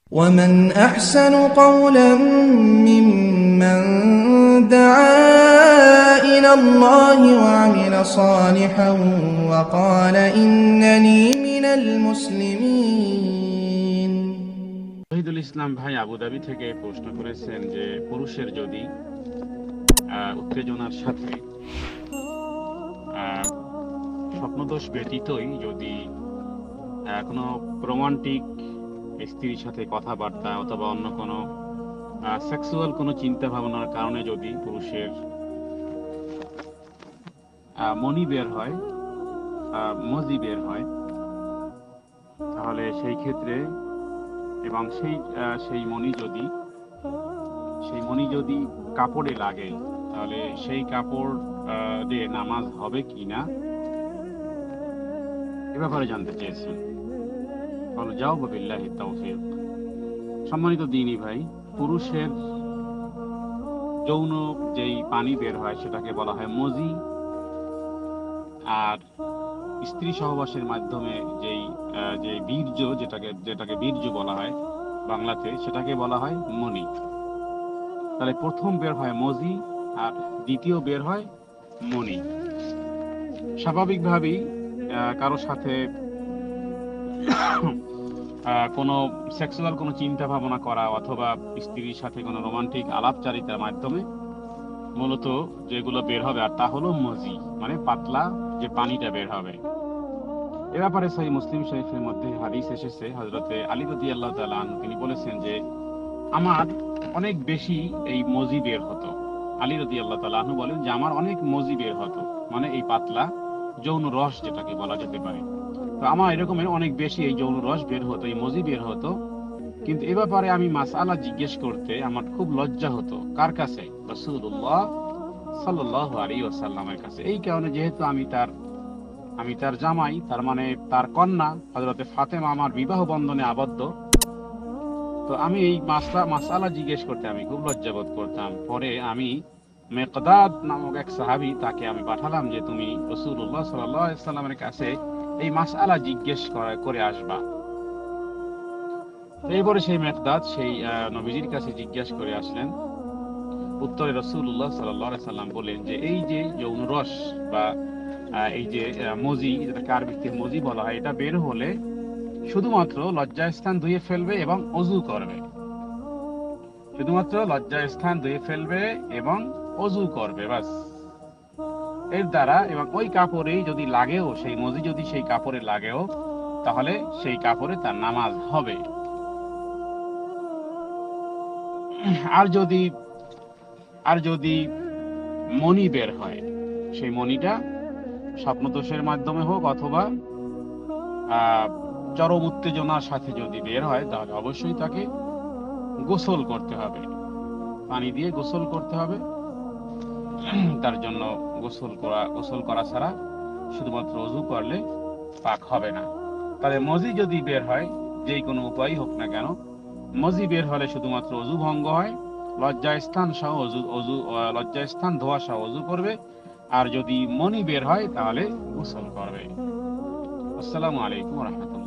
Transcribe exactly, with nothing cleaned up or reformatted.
ومن أحسن قولا ممن دعا إلى الله وعمل صالحا وقال إنني من المسلمين. শহীদুল ইসলাম ভাই আবুধাবি থেকে প্রশ্ন করেছেন যে পুরুষের যদি উত্তেজনার সাথে স্বপ্নদোষ ব্যতীতই যদি কোনো রোমান্টিক স্ত্রীর সাথে কথাবার্তা অথবা অন্য কোনো সেক্সুয়াল কোনো চিন্তা ভাবনার কারণে যদি পুরুষের মনি বের হয়, মজি বের হয়, তাহলে সেই ক্ষেত্রে এবং সেই সেই মনি যদি সেই মনি যদি কাপড়ে লাগে তাহলে সেই কাপড় দিয়ে নামাজ হবে কি না এ ব্যাপারে জানতে চেয়েছেন। যাও বিল্লাহি তাওফীক। সম্মানিত দ্বীনী ভাই, পুরুষের যৌন যেই পানি বের হয় সেটাকে বলা হয় মজি, আর স্ত্রী সহবাসের মাধ্যমে যেই যে বীর্য যেটাকে যেটাকে বীর্য বলা হয় বাংলাতে, সেটাকে বলা হয় মনি। তাহলে প্রথম বের হয় মজি আর দ্বিতীয় বের হয় মনি। স্বাভাবিকভাবেই কারো সাথে কোনো সেক্সুয়াল কোনো চিন্তা ভাবনা করা অথবা স্ত্রীর সাথে কোনো রোমান্টিক আলাপচারিতার মাধ্যমে মূলত যেগুলো বের হবে আর তা হলো মজি, মানে পাতলা যে পানিটা বের হবে। এ ব্যাপারে সহিহ মুসলিম শরীফের মধ্যে হাদিস এসেছে, হযরতে আলী রাদিয়াল্লাহু তাআলা আনহু তিনি বলেছেন যে আমার অনেক বেশি এই মজি বের হতো। আলী রাদিয়াল্লাহু তাআলা আনহু বলেন যে আমার অনেক মজি বের হতো, মানে এই পাতলা যৌন রস যেটাকে বলা যেতে পারে। তো আমার এরকমের অনেক বেশি এই যৌন রস বের হতো, এই মজি বের হতো, কিন্তু এ ব্যাপারে আমি মাসআলা জিজ্ঞেস করতে আমার খুব লজ্জা হতো। কার কাছে? রাসূলুল্লাহ সাল্লাল্লাহু আলাইহি ওয়াসাল্লামের কাছে। এই কারণে যেহেতু আমি তার আমি তার জামাই, তার মানে তার কন্যা হযরতে ফাতেমা আমার বিবাহ বন্ধনে আবদ্ধ, তো আমি এই মাসলা মাসআলা জিজ্ঞেস করতে আমি খুব লজ্জাবোধ করতাম। পরে আমি মিকদাদ নামক এক সাহাবী, তাকে আমি পাঠালাম যে তুমি রাসূলুল্লাহ সাল্লাল্লাহু আলাইহি ওয়াসাল্লামের কাছে এই মাসআলা জিজ্ঞেস করে আসবা। এরপরে সেই মিকদাদ সেই নবীজির কাছে জিজ্ঞাসা করে আসলেন। উত্তরে রাসূলুল্লাহ সাল্লাল্লাহু আলাইহি ওয়াসাল্লাম বলেন যে এই যে যৌন রস বা এই যে মজি, যেটাকে আরবিতে মজি বলা হয়, এটা বের হলে শুধুমাত্র লজ্জাস্থান ধুয়ে ফেলবে এবং ওযু করবে। শুধুমাত্র লজ্জাস্থান ধুয়ে ফেলবে এবং ওযু করবে, বাস। এর দ্বারা এবং ওই কাপড়েই যদি লাগেও, সেই মজি যদি সেই কাপড়ে লাগেও, তাহলে সেই কাপড়ে তার নামাজ হবে। আর যদি আর যদি মনি বের হয়, সেই মনিটা স্বপ্নদোষের মাধ্যমে হোক অথবা চরম উত্তেজনার সাথে যদি বের হয়, তাহলে অবশ্যই তাকে গোসল করতে হবে, পানি দিয়ে গোসল করতে হবে। তার জন্য গোসল করা গোসল করা ছাড়া শুধুমাত্র ওযু করলে পাক হবে না। তাহলে মজি যদি বের হয়, যেই কোনো উপায় হোক না কেন, মজি বের হলে শুধুমাত্র ওযু ভঙ্গ হয়, লজ্জাস্থান সহ ওযু ওযু লজ্জাস্থান ধোয়া সহ ওযু করবে। আর যদি মনি বের হয় তাহলে গোসল করবে। আসসালামু আলাইকুম ওয়া রাহমাতুল্লাহ।